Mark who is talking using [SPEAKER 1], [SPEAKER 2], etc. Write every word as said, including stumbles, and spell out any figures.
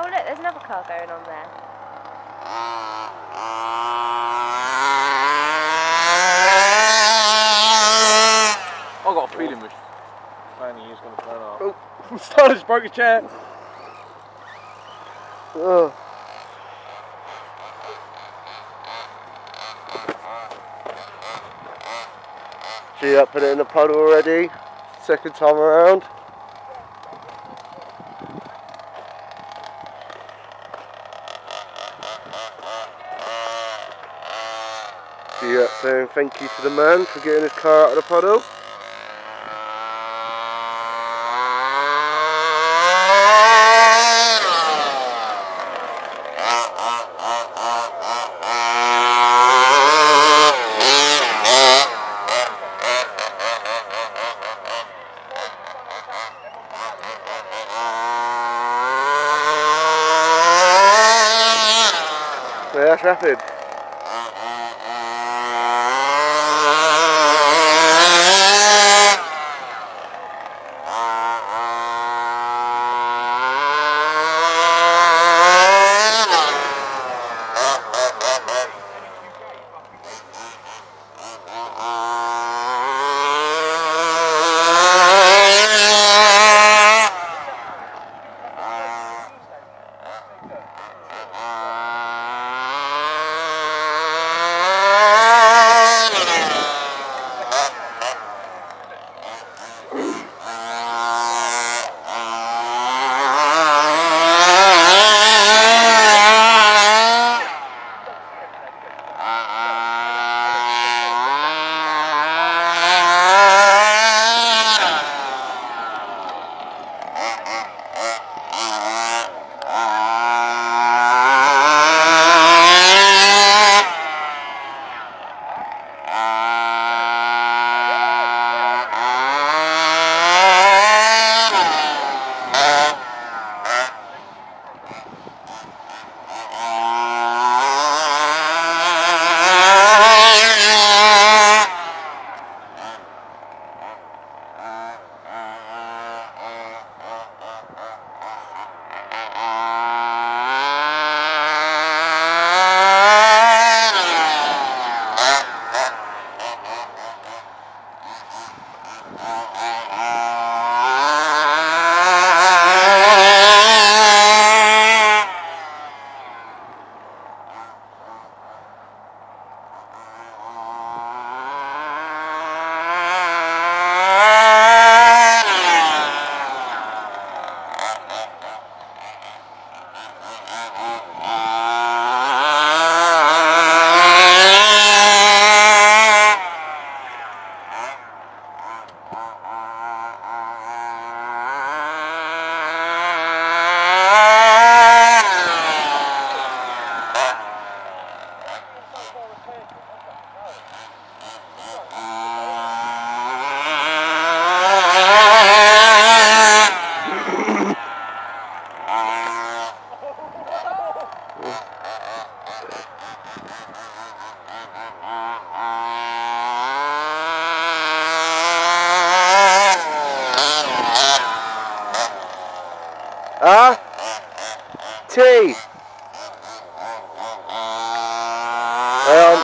[SPEAKER 1] Oh look, there's another car going on there.
[SPEAKER 2] I've got a feeling this fanny is going to turn up. Oh, Starless broke a chair.
[SPEAKER 3] Oh. See, I put it in the puddle already. Second time around. See that saying thank you to the man for getting his car out of the puddle. Yeah, that's rapid. Ah? T.